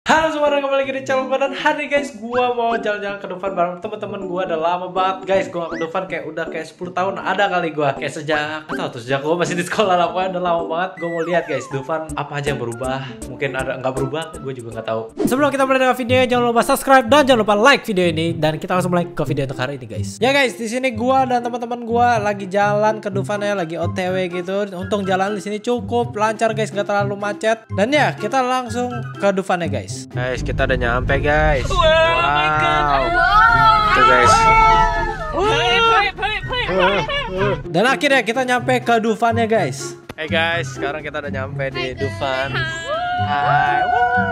Halo semua, kembali lagi di channel gua. Dan hari guys, gua mau jalan-jalan ke Dufan bareng teman-teman gua. Udah lama banget guys, gua ke Dufan kayak udah 10 tahun ada kali gua. Kayak sejak gua masih di sekolah lah, pokoknya udah lama banget. Gua mau lihat guys, Dufan apa aja yang berubah. Mungkin ada nggak berubah, gua juga nggak tahu. Sebelum kita mulai dengan videonya, jangan lupa subscribe dan jangan lupa like video ini. Dan kita langsung mulai ke video untuk hari ini guys. Ya guys, di sini gua dan teman-teman gua lagi jalan ke Dufan ya, lagi OTW gitu. Untung jalan di sini cukup lancar guys, nggak terlalu macet. Dan ya, kita langsung ke Dufan ya guys. Guys, kita udah nyampe guys. Wow. Tuh guys. Dan akhirnya kita nyampe ke Dufan ya guys. Hey guys, sekarang kita udah nyampe di Dufan. Hai.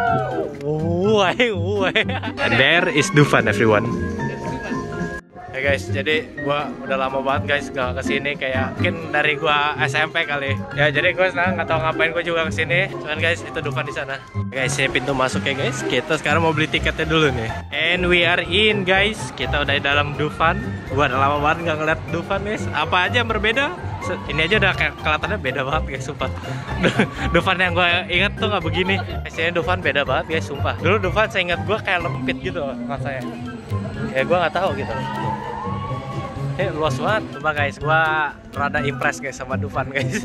And there is Dufan everyone. Hey guys, jadi gua udah lama banget guys gak kesini, kayak mungkin dari gua SMP kali. Ya jadi gua sekarang nggak tahu ngapain gua juga kesini. Cuman guys, itu Dufan di sana. Guys, ini pintu masuk ya guys. Kita sekarang mau beli tiketnya dulu nih. And we are in guys. Kita udah di dalam Dufan. Gua udah lama banget nggak ngeliat Dufan guys. Apa aja yang berbeda? Ini aja udah kelihatannya beda banget guys, sumpah. Dufan yang gue inget tuh nggak begini. Ini Dufan beda banget guys, sumpah. Dulu Dufan saya ingat gue kayak lempit gitu rasanya. Ya gue nggak tahu gitu. Luas banget, coba guys. Gue rada impress guys sama Dufan guys.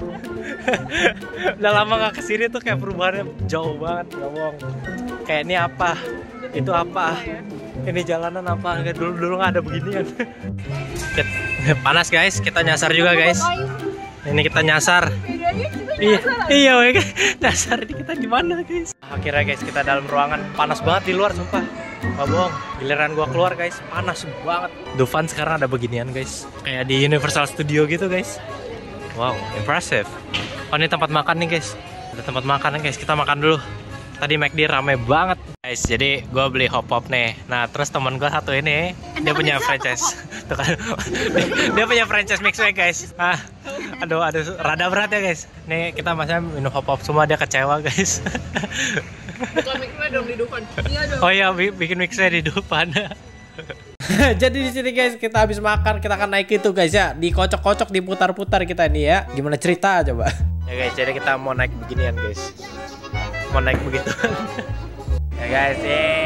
Udah lama nggak kesini tuh kayak perubahannya jauh banget, nggak bohong. Kayak ini apa? Itu apa? Ini jalanan apa? Dulu nggak ada beginian. Panas guys, kita nyasar juga guys. Ini kita nyasar. Iya, nyasar ini kita di mana guys? Akhirnya guys kita dalam ruangan, panas banget di luar sumpah. Nggak bohong, giliran gua keluar guys, panas banget. Dufan sekarang ada beginian guys, kayak di Universal Studio gitu guys. Wow, impressive. Oh ini tempat makan nih guys. Ada tempat makan guys, kita makan dulu. Tadi McD rame banget guys, jadi gue beli hop-hop nih. Nah terus temen gue satu ini, dia punya franchise. Tuh kan, dia punya franchise Mixway guys. Aduh, rada berat ya guys. Nih kita masnya minum hop-hop semua, dia kecewa guys. Bukan Mixway dong di Dufan. Iya dong. Oh iya, bikin Mixway di Dufan. Jadi di sini guys, kita habis makan, kita akan naik itu guys ya, dikocok-kocok, diputar-putar kita nih ya. Gimana cerita coba? Ya guys, jadi kita mau naik beginian guys. Mau naik begitu. Ya guys,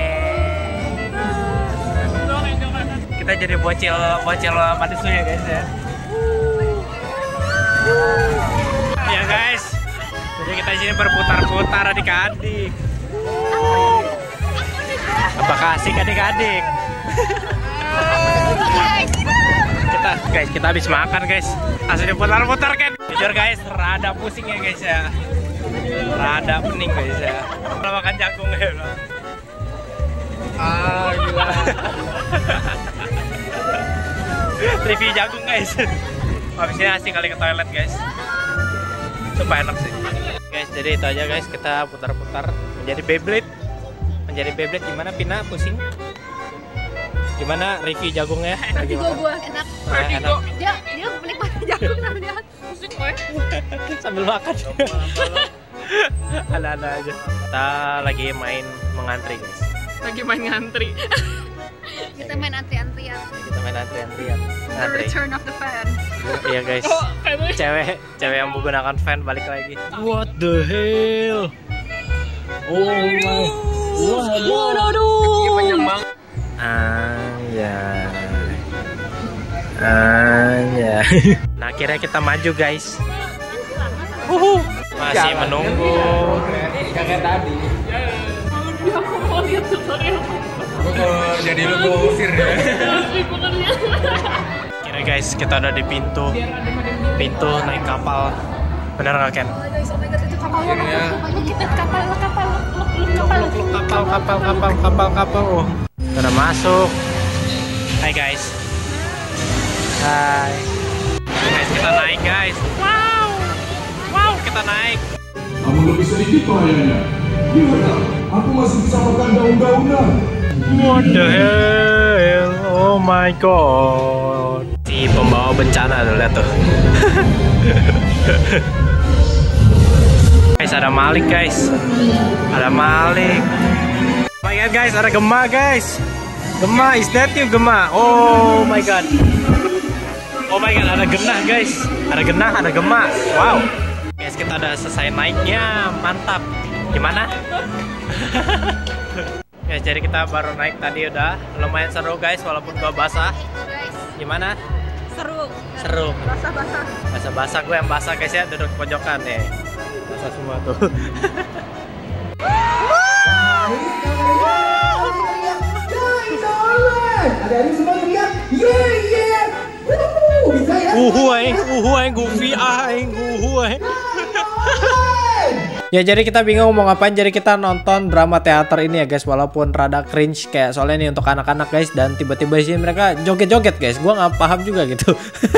kita jadi bocil manis ya guys ya. Ya guys, jadi kita sini berputar-putar adik-adik. Apakah asik adik-adik? Kita habis makan guys, langsung diputar-putar kan. Jujur guys, rada pusing ya guys ya. Rada pening guys ya. Kalau makan jagung ya. Gila. Review jagung guys. Habis ini asik kali ke toilet guys. Sumpah enak sih. Guys, jadi itu aja guys, kita putar-putar menjadi Beyblade. Menjadi Beyblade gimana Pina, pusing? Gimana review jagungnya? Enak juga gua, enak. Enak. Dia menikmati jagung sambil lihat pusing gue. Sambil makan. Ada-ada aja. Kita lagi main mengantri guys. Lagi main ngantri. Kita main antri-antrian. Kita main antri-antrian. The return of the fan. Iya guys. Cewek yang menggunakan fan balik lagi. What the hell? Oh my. Waduh. Panjang banget. Nah akhirnya kita maju guys. Masih menunggu. Kayak tadi. Aku mau lihat tutorial. Jadi lu gue usir ya. Akhirnya guys kita udah di pintu naik kapal. Bener nggak Ken? Guys, oh my god, itu kapalnya. Kita kapal. Kapal. Udah masuk. Hai guys. Hai. Guys, kita naik guys. Wow, kita naik. Namun lebih sedikit bahayanya. Lihatlah, aku masih bisa makan daun-daunan. What the hell? Oh my god. Si pembawa bencana tuh, lihat tuh. Guys, ada Malik guys. Ada Malik. Oh my god guys, ada Gema guys. Gema, is that you Gema? Oh my god. Oh my god, ada genah guys. Ada genah, ada Gema. Wow. Guys, kita udah selesai naiknya. Mantap. Gimana? Guys, jadi kita baru naik tadi udah lumayan seru guys, walaupun gua basah. Guys, Gimana? seru. Seru. Basah-basah. Basah-basah, gue yang basah guys ya, duduk pojokan nih. Basah semua tuh. Adik-adik semua teriak, yeah. Bisa ya? Aing, goofy aing, aing. Ya jadi kita bingung mau ngapain, jadi kita nonton drama teater ini ya guys, walaupun rada cringe kayak soalnya ini untuk anak-anak guys, dan tiba-tiba sih mereka joget-joget guys, gua nggak paham juga gitu.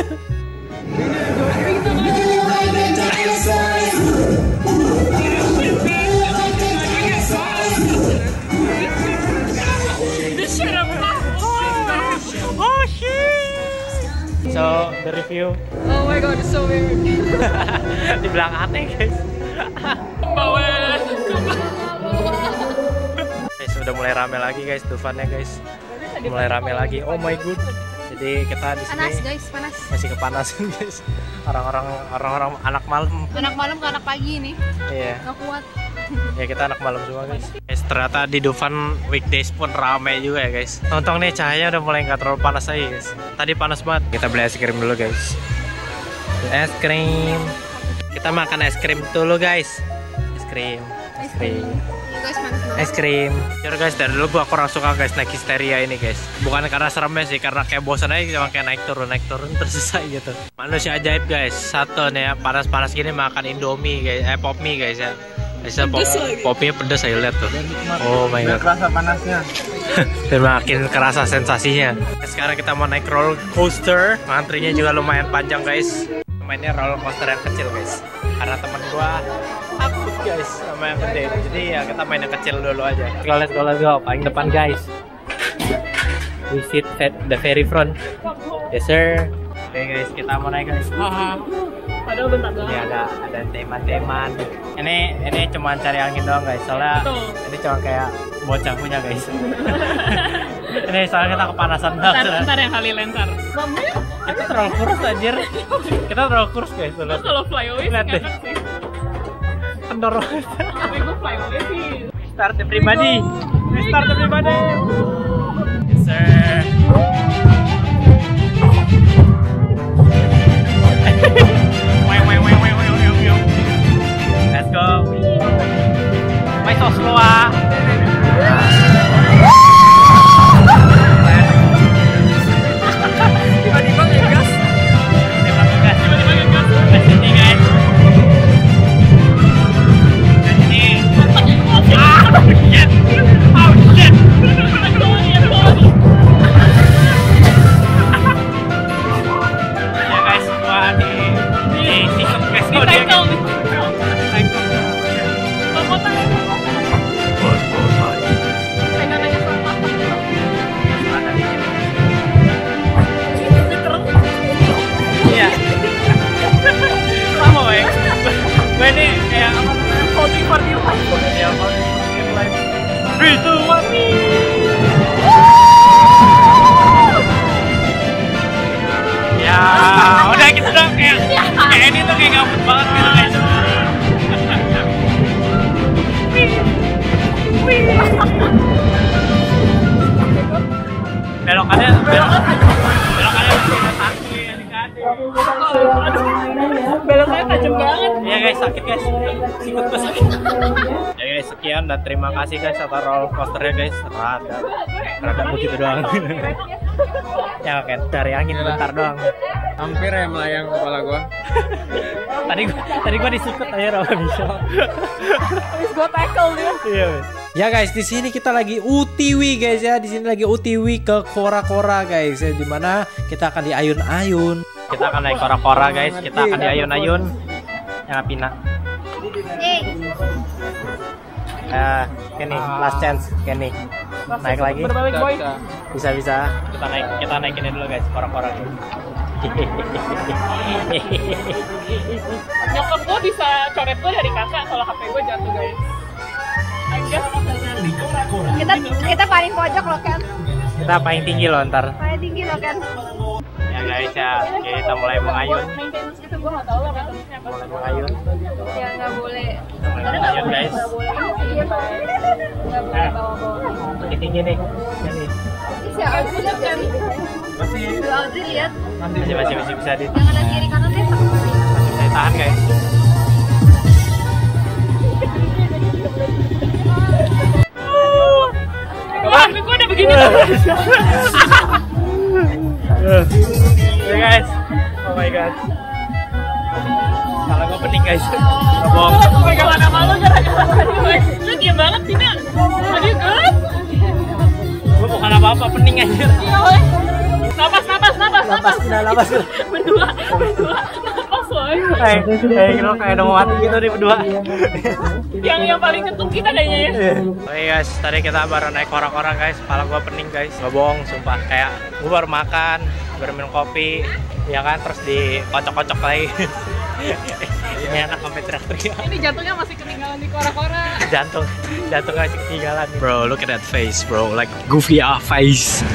So the review. Oh my god, it's so weird. Dibilang aneh guys. Guys, udah mulai rame lagi guys, Dufannya guys. Mulai rame lagi. Oh my god. Jadi kita di sini Panas guys, panas. masih kepanasan guys. Orang-orang anak malam. Anak malam ke anak pagi nih. Iya. Nggak kuat. Ya kita anak malam semua guys. Guys, ternyata di Dufan weekdays pun rame juga ya guys. Tonton nih, cahayanya udah mulai nggak terlalu panas lagi guys. Tadi panas banget. Kita beli es krim dulu guys. Es krim. Kita makan es krim dulu guys. Es krim. Iya guys, panas banget. Es krim. Jujur guys, dari dulu gua kurang suka guys naik histeria ini guys. Bukan karena seremnya sih, karena kayak bosan aja cuma kayak naik turun terus selesai gitu. Manusia ajaib guys. Satu nih ya, panas-panas gini makan Indomie guys, pop mie guys ya. Bisa popnya pedas, saya lihat tuh. Oh my god. Kerasa panasnya. Dan makin kerasa sensasinya. Sekarang kita mau naik roller coaster. Antrinya juga lumayan panjang guys. Mainnya roller coaster yang kecil guys. Karena teman gua takut guys sama yang gede. Jadi ya kita main yang kecil dulu aja. Let's go. Paling depan guys. We sit at the very front. Yes sir. Oke guys, kita mau naik guys. Padahal bentar doang. Ini ada teman-teman. Ini cuma cari angin doang guys. Soalnya ini cuma kayak bocah punya guys. Ini soalnya kita kepanasan banget. Ntar yang kali lentar. Itu terlalu kurus anjir. Kita terlalu kurus guys. Kalau flyaway Lihat deh. Kendor. Tapi gue flyaway sih. Start pribadi. Yes sir. Let's go. Why so slow ah? Tiba-tiba ngegas. Di sini guys. Di sini. Shit. Ya guys, gua di tiktok guys. Oh, dia iya. Sama weh. Gue ini kayak apa namanya? Voting for your life. Ya, voting for your life. Itu mami. Ya, udah gitu dong kayak ini tuh kayak gabut banget gitu guys. Belokannya Beloknya tajam banget. ya guys, sakit guys, sikut gue sakit. Ya guys, sekian dan terima kasih guys atas roller coasternya guys. Rada begitu doang. Ya kan, cari angin bentar doang. Hampir ya melayang kepala gua. Tadi gua disikut aja sama Michelle. Habis gue tackle dia. Iya. Ya guys, di sini kita lagi UTW guys ya. Di sini lagi UTW ke Kora-Kora guys ya, dimana kita akan diayun-ayun. Kita akan naik Kora-Kora guys. Kita akan diayun-ayun. Yang Apina. Kenny, last chance Kenny. Naik lagi. Berbalik boy. Bisa. Kita naik ini dulu guys, Kora-Kora. Nyokap gue bisa coret gue dari kakak kalau HP gue jatuh guys. Kita paling pojok loh Ken. Kita paling tinggi loh ntar. Paling tinggi loh Ken. Ya guys ya, kita mulai mengayun. Maintenance gitu gue nggak tahu lah maintenance-nya mulai mengayun. Ya nggak boleh. Mulai mengayun guys. Nggak boleh. Nggak boleh bawa-bawa. Tinggi nih. Ini. Si Audrey kan. Masih Audrey lihat. masih bisa di. Jangan lihat kiri kanan deh. Masih bisa tahan guys. Wah, gue udah begini. Ya guys. Oh my god. Kalau gue pening guys. Bohong. Pegangan sama lo gara-gara tadi. Lu diam banget sih, Nak. Tadi kan? Gue bukan apa-apa, pening aja. Iya, weh. Napas. Berdua. Napas, woy. Lo kayak udah mau mati gitu nih berdua. Yang paling ketuk kita kayaknya ya. Oke guys, tadi kita baru naik orang-orang guys. Kepala gue pening guys. Gak bohong, sumpah. Kayak gue baru makan, baru minum kopi, ya kan, terus dikocok-kocok lagi. Ini anak sampai teriak-teriak. Ini jantungnya masih ketinggalan di kora-kora. Jantung masih ketinggalan. Bro, look at that face, bro. Like goofy face.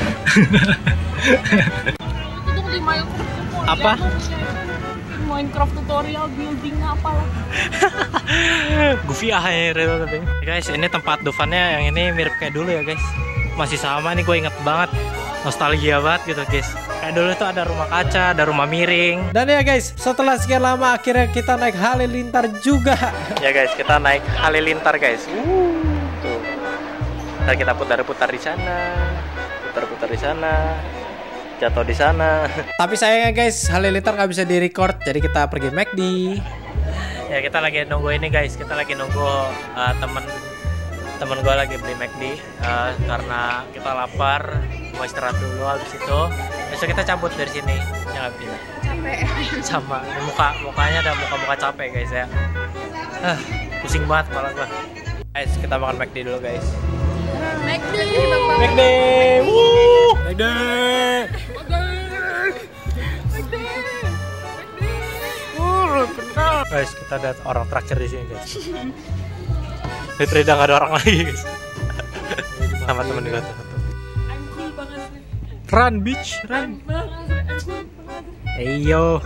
Itu di Minecraft. Apa? Minecraft tutorial building apalah. Goofy akhirnya tapi. Guys, ini tempat Dufannya yang ini mirip kayak dulu ya guys. Masih sama nih, gue inget banget. Nostalgia banget gitu guys. Kayak dulu tuh ada rumah kaca, ada rumah miring. Dan ya guys, setelah sekian lama akhirnya kita naik halilintar juga. Ya guys, kita naik halilintar guys. Tuh. Ntar kita putar-putar di sana, putar-putar di sana, jatuh di sana. Tapi sayangnya guys, halilintar nggak bisa di-record, jadi kita pergi McD. Ya kita lagi nunggu ini guys, kita lagi nunggu temen gue lagi beli McD karena kita lapar, mau istirahat dulu. Habis itu besok kita cabut dari sini, ya nggak bisa. Capek. Sama mukanya ada muka capek guys ya. Pusing banget kepala gue. Guys, kita makan McD dulu guys. McD. McD, woo, McD. Guys, kita ada orang traktir di sini guys. Literally udah gak ada orang lagi guys. Sama temen gue tuh. Run bitch, run. Ayo.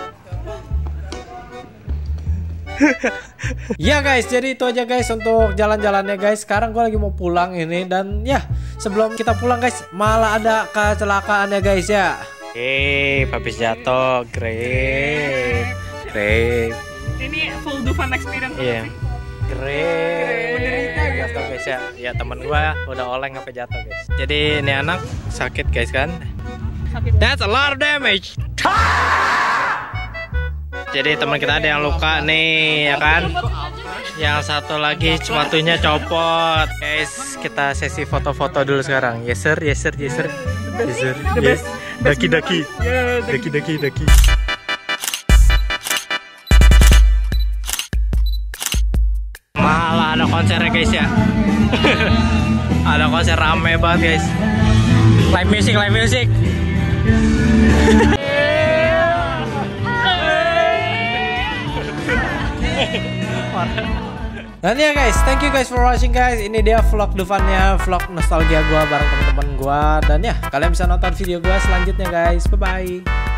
Ya guys, jadi itu aja guys untuk jalan-jalannya guys. Sekarang gue lagi mau pulang ini. Dan ya, sebelum kita pulang guys, malah ada kecelakaan ya guys ya. Papis jatuh, great. Ini full Dufan experience. Iya. Great. Jatuh guys ya. Ya temen gua udah oleng sampai jatuh guys. Jadi ini anak sakit guys kan. That's a lot of damage. Jadi teman kita ada yang luka nih ya kan. Yang satu lagi sepatunya copot. Guys, kita sesi foto-foto dulu sekarang. Yes sir, yes sir, yes sir. Yes sir. Yes. Daki. Malah ada konsernya guys ya. Ada konser rame banget guys. Live music. Dan ya guys, thank you guys for watching guys. Ini dia vlog Dufannya, vlog nostalgia gua bareng teman-teman gua. Dan ya, kalian bisa nonton video gua selanjutnya guys. Bye bye.